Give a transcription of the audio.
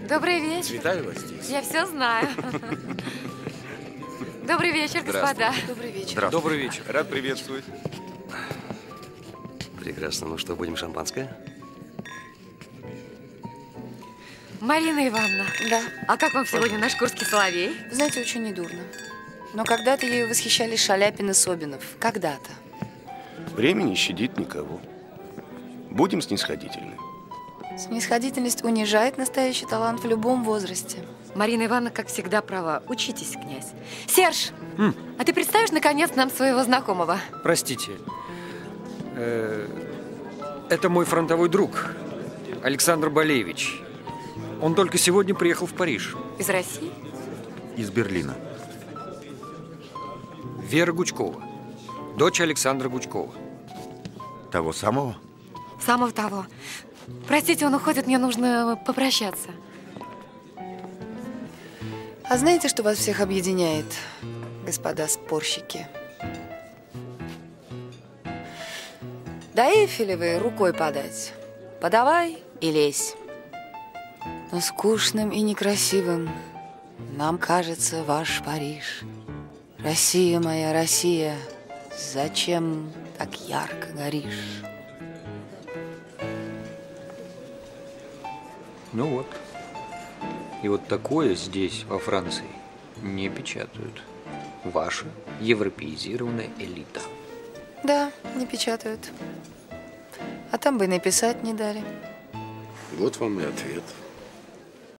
Добрый вечер. Витаю вас здесь. Я все знаю. Добрый вечер, господа. Добрый вечер. Добрый вечер. Рад приветствовать. Прекрасно. Ну что, будем шампанское? Марина Ивановна. Да. А как вам сегодня наш курский соловей? Вы знаете, очень недурно. Но когда-то ею восхищались Шаляпин и Собинов. Когда-то. Время не щадит никого. Будем снисходительны. Снисходительность унижает настоящий талант в любом возрасте. Марина Ивановна, как всегда, права. Учитесь, князь. Серж, а ты представишь, наконец, нам своего знакомого? Простите. Это мой фронтовой друг, Александр Болеевич. Он только сегодня приехал в Париж. Из России? Из Берлина. Вера Гучкова, дочь Александра Гучкова. Того самого? Самого того. Простите, он уходит, мне нужно попрощаться. А знаете, что вас всех объединяет, господа спорщики? До Эйфелевой рукой подать. Подавай и лезь. Но скучным и некрасивым нам кажется ваш Париж. Россия моя, Россия, зачем так ярко горишь? Ну вот. И вот такое здесь, во Франции, не печатают. Ваша европеизированная элита. Да, не печатают. А там бы и написать не дали. Вот вам и ответ.